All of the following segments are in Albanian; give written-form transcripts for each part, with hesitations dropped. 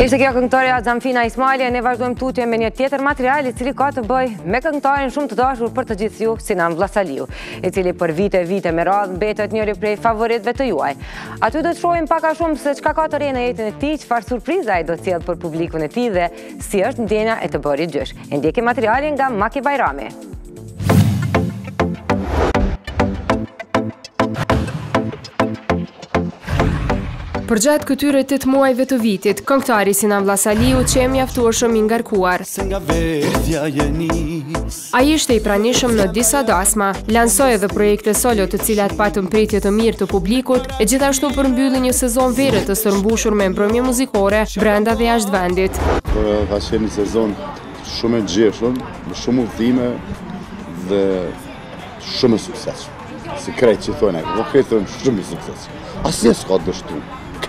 Ishte kjo këngëtarja Xamfina Ismaili, ne vazhdojmë tutje me një tjetër material i cili ka të bëjë me këngëtarin shumë të dashur për të gjithë ju, Sinan Vllazaliu, i cili për vite me radhë mbetet njëri prej favoritëve të juaj. Aty do të shohim pak a shumë se çka ka të re në jetën e tij, çfarë surpriza ai do të sjellë për publikun e tij dhe si është ndjenja e të bërit gjysh. E ndjekim materialin nga Maki Bajrami. Përgjatë këtyre 8 muajve të vitit, këngëtari Sinan Vllazaliu që e mjaftueshëm i ngarkuar. Ai ishte i pranishëm në disa dasma, lansoi edhe projekte solo të cilat patën pritje të mirë të publikut e gjithashtu përmbylli një sezon vere të sërmbushur me mbrëmje muzikore brenda dhe jashtë vendit. Ka qenë një sezon shumë e gjeshëm, me shumë udhime dhe shumë e suksesshëm. Si krejt që thonë, vokët thonë shumë i suksesshëm. Asnjë s'ka dështu.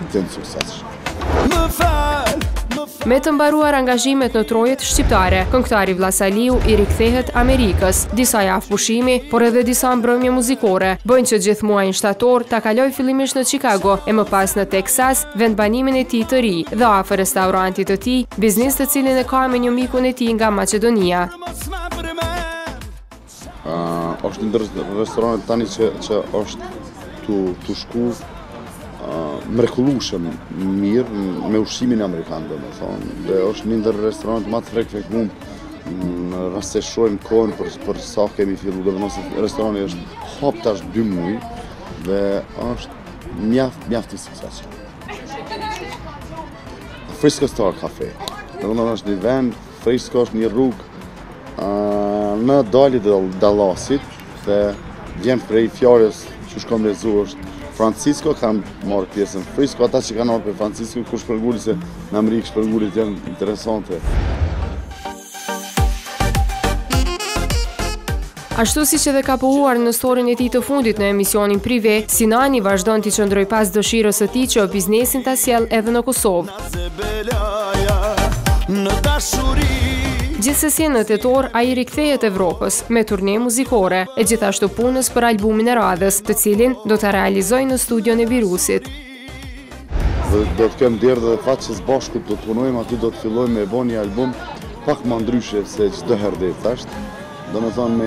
Me të mbaruar angazhimet në trojet shqiptare, këngëtari Vllazaliu i rikthehet Amerikës, disa javë pushimi, por edhe disa mbrëmje muzikore, bëjnë që gjithë muajin shtator ta kaloj fillimisht në Chicago e më pas në Texas, vendbanimin e tij të ri dhe afër restorantit të tij, biznes të cilin e ka me një mikun e tij nga Maqedonia. Është ndër restoranet tani që është tu shku mrekullueshëm mirë me ushqimin amerikan, domethënë, dhe është një ndër restoranet më të frekuentuar në rast se shohim kohën për sa kemi filluar, domethënë restorani është hap tash 2 muaj dhe është mjaft i suksesshëm. Frisco Star Cafe. Domethënë është një vend, Frisco është një rrugë në dalje të Dallasit dhe vjen prej fjalës që shkon lezu është Francisco, kam marrë pjesën Frisco, ata që kanë marrë për Francisco, kur shpërngulli se në Amerikë shpërngullit janë interesante. Ashtu si që dhe ka pohuar në storin e tij të fundit në emisionin prive, Sinani vazhdon t'i qëndroj pas dëshirës së tij që biznesin ta sjell edhe në Kosovë. Gjithsesi në tetor ai rikthehet Evropës me turne muzikore e gjithashtu punës për albumin e radhës, të cilin do ta realizojë në studion e Virusit. Do të kem derë dhe fat që së bashku do të punojmë, aty do të fillojmë me bën një album pak më ndryshe se çdo herë dhe thashë. Domethënë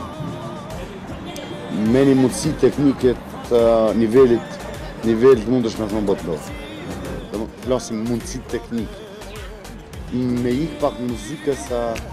me një mundësi teknike të nivelit mundesh me thonë botëlor. Flasim mundësi teknike. Me ik pak muzikës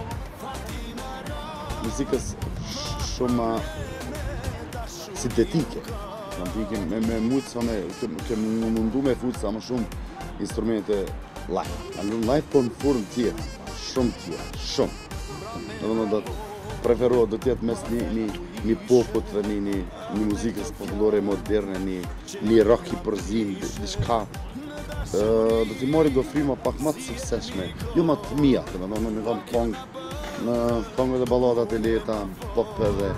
shumë sintetike. Me mujtë sa me mundu me futë sa më shumë instrumente live. Live po në formë tjetër, shumë tjetër, shumë. Do të preferohet do tjetë mes një poput dhe një muzikës popullore moderne, një rock i përzim, diçka. Do t'i mori gofrima pak më të suksesshme, jo më të mia, në kam pong dhe balladat e lehta, pop edhe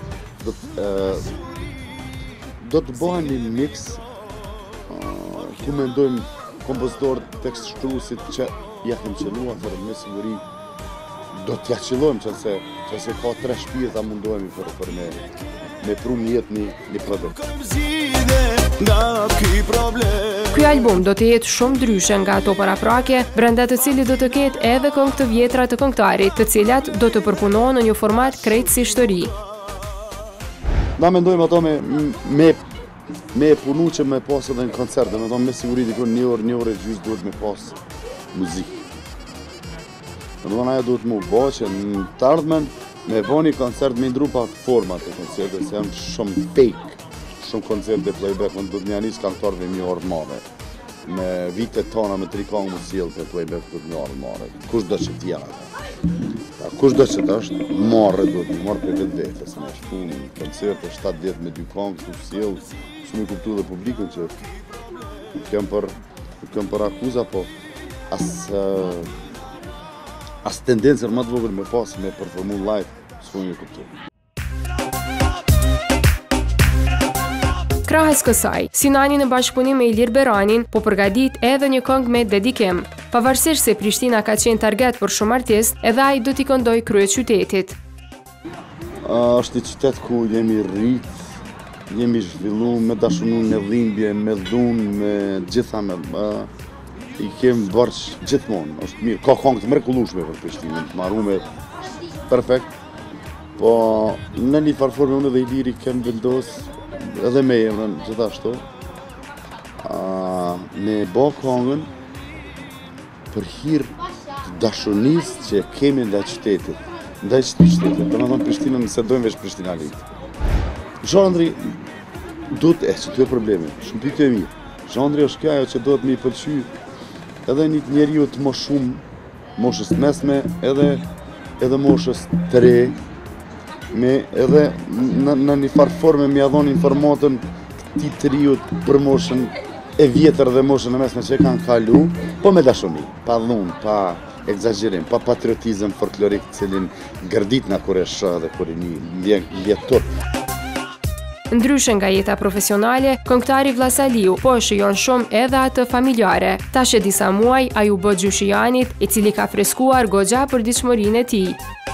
do të bëhen një mix ku mendojmë kompozitorët tekst shkruesit që ja kem qelluar për me siguri do t'ja qellojmë që se ka 3 shpirë ta mundohemi për me pru një jetë një produkt. Ky album do të jetë shumë ndryshe nga ato paraprake, brenda të cilit do të ketë edhe këngë të vjetra të këngëtarit, të cilat do të përpunohen në një format krejtësisht të ri. Na mendojmë ato me punu që me pas edhe në koncert, me siguri dikon një orë e gjysmë duhet me pas muzikë. Ajo duhet mu bo që në të ardhmen me bo një koncert me ndru pak format e koncertet, se janë shumë fake. Shumë koncert dhe playback, në duhet një anis kantorve një orë mare. Me vitet tona me 3 kongë më sjellë për playback duhet një orë mare. Kush do që t'jera? Kush do që t'ashtë? Marre duhet një marre për vetë vetës. Me është punë koncert e 7-10 me 2 kongë, kush sjellë, shumë i kuptu dhe publikun që kem për akuza, po as tendencër më të vogël me pas me performu live, s'ku një kuptu. Krahas kësaj, Sinani në bashkëpunim me Ilir Beranin po përgadit edhe një këngë me dedikim. Pavarësisht se Prishtina ka qenë target për shumë artist, edhe ai do t'i këndoj kryet qytetit. Është një qytet ku jemi rrit, jemi zhvillu me dashunu, me dhimbje, me dhunë, me gjitha i kem bërç gjithmonë, është mirë, ka këngë të mrekullueshme për Prishtinën, të marrume perfekt, po në një farforme unë dhe Iliri kem vendos, edhe me emrën gjithashtu, ne bo këngën për hir të dashurisë që kemi ndaj qytetit, domethënë Prishtinën se dojmë veç Prishtinalitë. Zhandri duhet që ty e problemi, shumë ty e mirë. Zhandri është kjo ajo që duhet me i pëlqy edhe një njeriu të më shumë, moshës mesme, edhe moshës të re, me edhe në një farforme me ia dhon informatën këtij të riut për moshën e vjetër dhe moshën e mesme që e kanë kalu, po me dashuri, pa dhunë, pa egzagerim, pa patriotizëm folklorik, cilin gërdit na kur e shë dhe kur e një ndjetur. Ndryshe nga jeta profesionale, këngëtari Vllasaliu po e shijon shumë edhe atë familjare. Tash e disa muaj ai u bë gjyshianit, i cili ka freskuar goxha përditshmërinë e tij.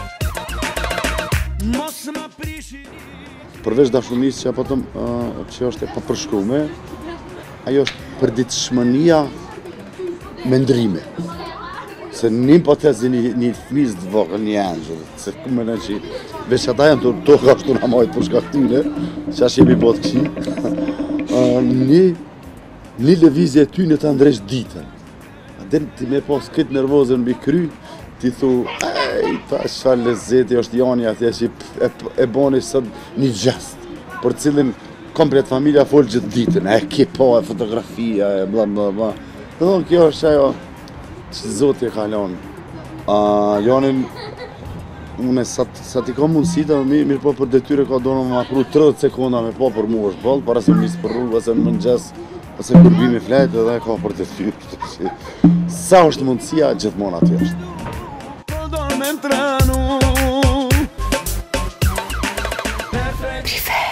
Përveç dashurisë që apo që është e papërshkruar, ajo është përditshmëria me ndrime. Se një hipotezë një fëmijë të vogël, një angjëll, se ku më në që veç ata janë të ka shtu në majtë për shka këtyre, që ashtë jemi botë kësi, një lëvizje ty në të ndresh ditën. A den ti me pas këtë nervozën mbi kry, ti thu, ta shfa lezeti është jani atje që e boni sot një gjest, për cilin komplet familja folë gjithë ditën, e kipa, e fotografia, e bla bla bla. Dhe kjo është ajo që Zoti e ka lanë. Janin, une sa ti ka mundësita, mirë po për detyre ka donë më akru 30 sekonda me po për mu është bëllë, para se më njësë për rrugë, ose në mëngjes, ose kur bimi flejtë, edhe ka për detyrë. Sa është mundësia, gjithmonë aty është. Prive.